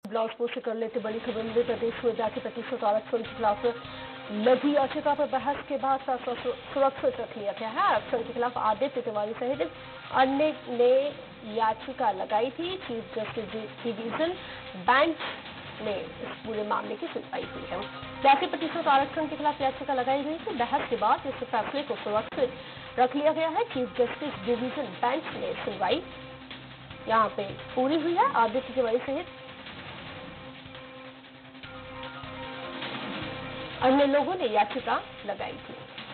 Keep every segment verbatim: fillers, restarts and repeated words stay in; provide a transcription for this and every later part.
Blouse post कर लेते बड़ी खबर में प्रदेश में जाति प्रतिशत आरक्षण के खिलाफ लगी याचिका पर बहस के बाद फैसला सुरक्षित रख लिया गया है। आरक्षण के खिलाफ आदित्य तिवारी सहित अन्य ने याचिका लगाई थी। चीफ जस्टिस डिवीजन बेंच ने इस पूरे मामले की सुनवाई हुई है। जाति प्रतिशत आरक्षण के खिलाफ याचिका लगाई गई थी। बहस के बाद इस फैसले को सुरक्षित रख लिया गया है। चीफ जस्टिस डिवीजन बेंच ने सुनवाई यहाँ पे पूरी हुई है। आदित्य तिवारी सहित अन्य लोगों ने याचिका लगाई थी।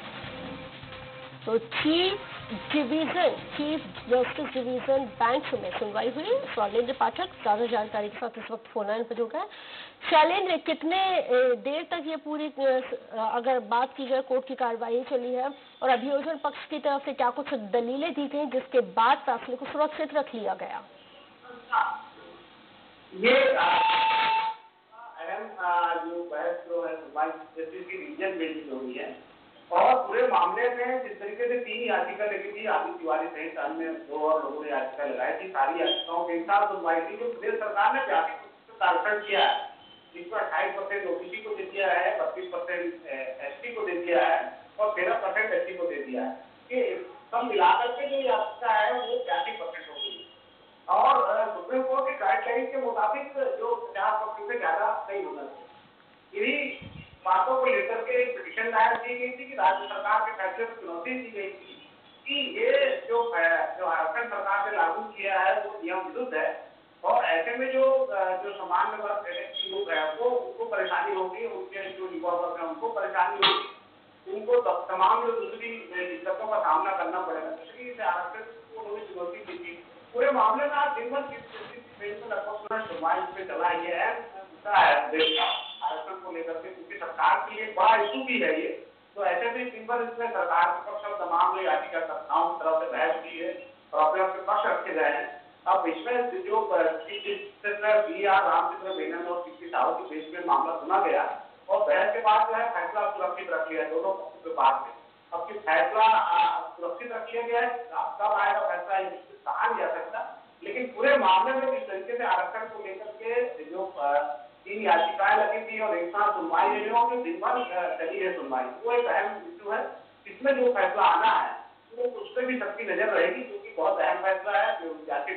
तो chief division chief justice division bench में सुनवाई हुई। शैलेंद्र पाठक ज्यादा जानकारी के साथ इस वक्त फोन लाइन पर जुड़ गए। शैलेंद्र, कितने देर तक ये पूरी, अगर बात की जाए, कोर्ट की कार्रवाई चली है और अभियोजन पक्ष की तरफ से क्या कुछ दलीलें दी गई जिसके बाद फैसले को सुरक्षित रख लिया गया? ये जो बहस जो है जस्टिस की रीजन बेंच जो हुई है और पूरे मामले में जिस तरीके से तीन याचिका लगी थी, आदित्य तिवारी सहित अन्य दो और लोगों ने याचिका लगाई थी। सारी याचिकाओं के साथ सुनवाई थी। जो प्रदेश सरकार ने जाति प्रतिशत आरक्षण किया है, जिसमें अट्ठाईस परसेंट ओबीसी को दे दिया है, बत्तीस परसेंट एसटी को दे दिया है और तेरह परसेंट एसटी को दे दिया है, कि सब मिलाकर के जो याचिका है वो बयासी परसेंट हो गई और सुप्रीम कोर्ट की गाइडलाइन के मुताबिक जो पचास परसेंट से ज्यादा नहीं होना चाहिए। इन्हीं बातों को लेकर के एक पिटीशन दायर की गई थी कि राज्य सरकार के फैसले को चुनौती दी गई थी कि ये जो जो आरक्षण सरकार ने लागू किया है वो नियम विरुद्ध है और ऐसे में जो जो सामान्य वर्ग के लोग है वो उनको परेशानी होगी, उनके जो युवा वर्ग है उनको परेशानी होगी, उनको तमाम जो दूसरी दिक्कतों का सामना करना पड़ेगा। इसलिए इस आरक्षण को उन्होंने चुनौती दी थी। पूरे मामले में आज दिन भर लगभग सुनवाई पे चला है आरक्षण को लेकर के, क्योंकि सरकार के लिए बड़ा इशू भी है ये। तो ऐसे में दिन भर इसमें सरकार के पक्ष और तमाम जो याचिकाकर्ताओं की तरफ से बहस हुई है और अपने अपने पक्ष रखे गए हैं। अब इसमें जो बी आर रामचंद्र मेनन और पीसी साहू के बीच में मामला सुना गया और बहस के बाद जो है फैसला सुरक्षित रख लिया दोनों पक्षों के बाद में। अब कि फैसला सुरक्षित रख लिया गया है, कब आएगा फैसला ये कहा नहीं जा सकता, लेकिन पूरे मामले में जिस तरीके से आरक्षण को लेकर के जो तीन याचिकाएं लगी थी और एक साथ सुनवाई हुई है और दिन भर चली है सुनवाई, वो एक अहम इशू है। इसमें जो फैसला आना है वो उस पर भी सबकी नजर रहेगी, क्योंकि बहुत अहम फैसला है। जो जाति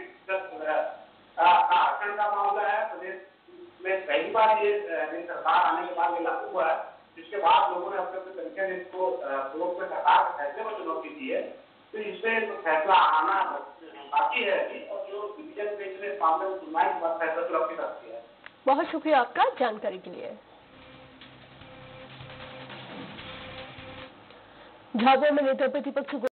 आरक्षण का मामला है, प्रदेश में पहली बार ये सरकार आने के बाद ये लागू हुआ है, जिसके बाद लोगों ने अपने अपने तरीके से इसको कोर्ट में सरकार के फैसले को चुनौती दी है। तो इसमें तो फैसला आना बाकी है अभी और जो डिवीजन बेंच ने इस मामले में सुनवाई के बाद फैसला सुरक्षित रख दिया है। बहुत शुक्रिया आपका जानकारी के लिए। झाबुआ में नेता प्रतिपक्ष